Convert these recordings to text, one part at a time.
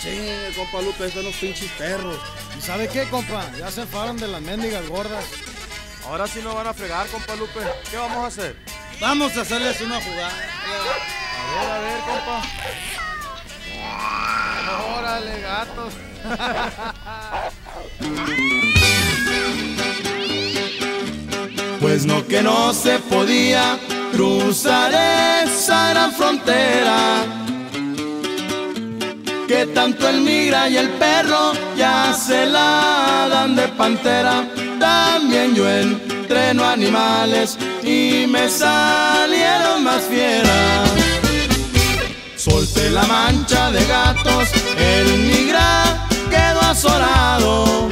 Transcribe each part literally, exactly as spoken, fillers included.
Sí, compa Lupe, están los pinches perros. ¿Y sabe qué, compa? Ya se fueron de las mendigas gordas. Ahora sí nos van a fregar, compa Lupe. ¿Qué vamos a hacer? Vamos a hacerles una jugada. A ver, a ver, compa. Órale, gatos. Pues no que no se podía cruzar esa gran frontera, que tanto el migra y el perro ya se la dan de pantera. También yo entreno animales y me salieron más fieras. Solté la mancha de gatos, el migra quedó azorado.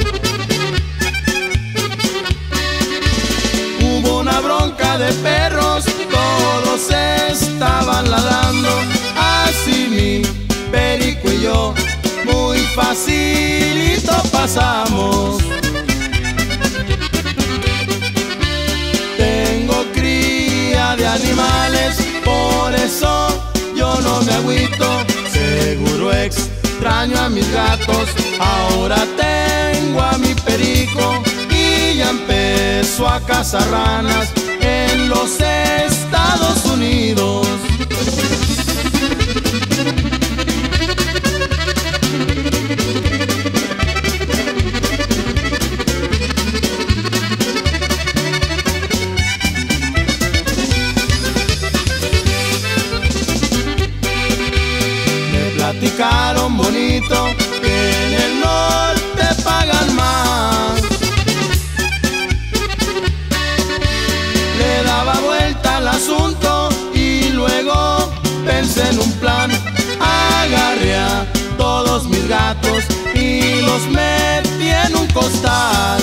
Hubo una bronca de perros, todos estaban ladrando. Así mi perico y yo muy facilito pasamos. Tengo cría de animales, por eso yo no me agüito. Seguro extraño a mis gatos, ahora tengo a mi perico y ya empezó a cazar ranas en los Estados Unidos. Platicaron bonito que en el norte pagan más. Le daba vuelta al asunto y luego pensé en un plan. Agarré a todos mis gatos y los metí en un costal.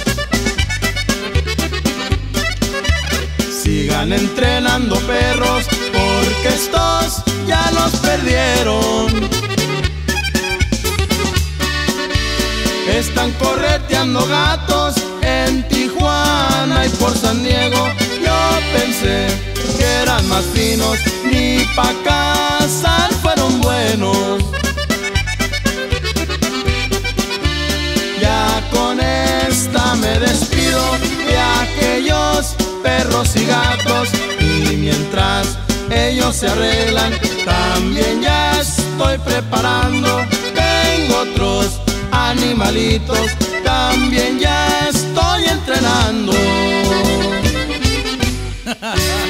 Sigan entrenando perros porque estos ya los perdieron. Están correteando gatos en Tijuana y por San Diego. Yo pensé que eran más finos, ni pa' cazar fueron buenos. Ya con esta me despido de aquellos perros y gatos, y mientras ellos se arreglan, también ya estoy preparando. Tengo otros animalitos, también ya estoy entrenando.